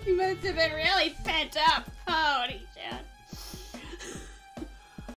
You must have been really pent up, Pony.